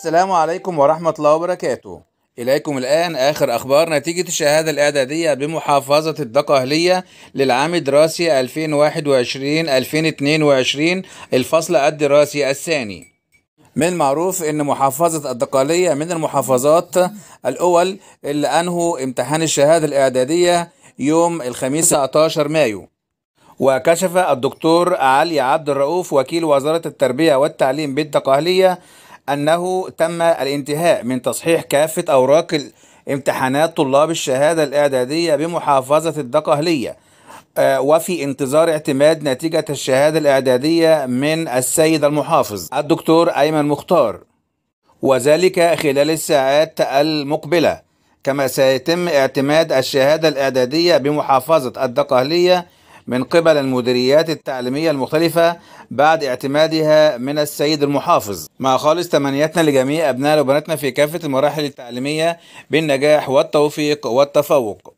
السلام عليكم ورحمة الله وبركاته. إليكم الآن آخر أخبار نتيجة الشهادة الإعدادية بمحافظة الدقهلية للعام الدراسي 2021-2022 الفصل الدراسي الثاني. من المعروف أن محافظة الدقهلية من المحافظات الأول اللي أنهوا امتحان الشهادة الإعدادية يوم الخميس 19 مايو. وكشف الدكتور علي عبد الرؤوف وكيل وزارة التربية والتعليم بالدقهلية أنه تم الانتهاء من تصحيح كافة أوراق امتحانات طلاب الشهادة الإعدادية بمحافظة الدقهلية، وفي انتظار اعتماد نتيجة الشهادة الإعدادية من السيد المحافظ الدكتور أيمن مختار، وذلك خلال الساعات المقبلة. كما سيتم اعتماد الشهادة الإعدادية بمحافظة الدقهلية من قبل المديريات التعليمية المختلفة بعد اعتمادها من السيد المحافظ، مع خالص تمنياتنا لجميع أبنائنا وبناتنا في كافة المراحل التعليمية بالنجاح والتوفيق والتفوق.